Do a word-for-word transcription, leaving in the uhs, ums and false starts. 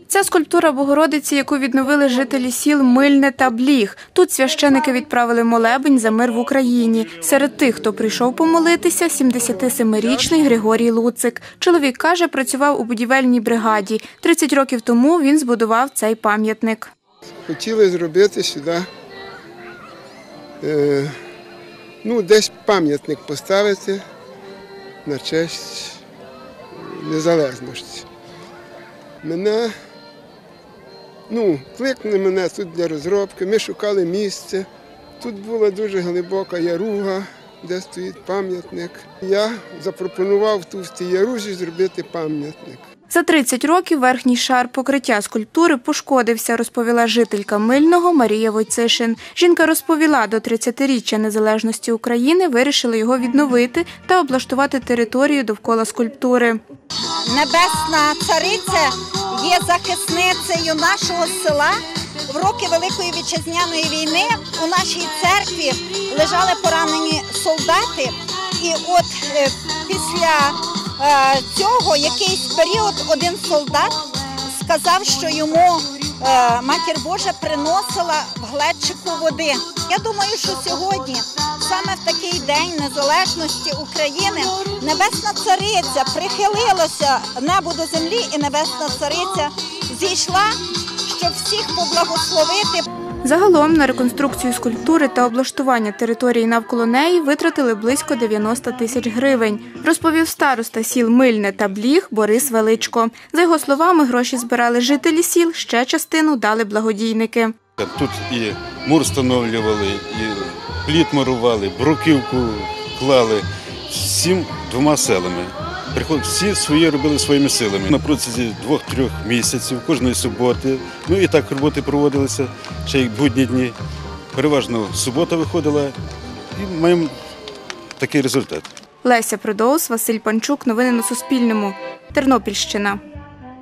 Це скульптура Богородиці, яку відновили жителі сіл Мильне та Бліг. Тут священики відправили молебень за мир в Україні. Серед тих, хто прийшов помолитися, сімдесятисемирічний Григорій Луцик. Чоловік каже, працював у будівельній бригаді. тридцять років тому він збудував цей пам'ятник. Хотіли зробити сюди, е, ну, десь пам'ятник поставити на честь незалежності. Мене, ну, кликнули мене тут для розробки, ми шукали місце. Тут була дуже глибока яруга, де стоїть пам'ятник. Я запропонував тут в тій ярузі зробити пам'ятник. За тридцять років верхній шар покриття скульптури пошкодився, розповіла жителька Мильного Марія Войцишин. Жінка розповіла, до тридцятиріччя незалежності України вирішили його відновити та облаштувати територію довкола скульптури. Небесна цариця є захисницею нашого села. В роки Великої Вітчизняної війни у нашій церкві лежали поранені солдати. І от е, після е, цього якийсь період один солдат сказав, що йому е, Матір Божа приносила в глечику води. Я думаю, що сьогодні, саме в такий день незалежності України, Небесна Цариця прихилилася небо до землі, і Небесна Цариця зійшла, щоб всіх поблагословити. Загалом на реконструкцію скульптури та облаштування території навколо неї витратили близько дев'яноста тисяч гривень, розповів староста сіл Мильне та Бліг Борис Величко. За його словами, гроші збирали жителі сіл, ще частину дали благодійники. Тут і мур встановлювали, і пліт мурували, бруківку клали всім двома селами. Всі свої робили своїми силами. На протязі двох-трьох місяців, кожної суботи, ну і так роботи проводилися, ще й будні дні. Переважно субота виходила і маємо такий результат. Леся Продоус, Василь Панчук. Новини на Суспільному. Тернопільщина.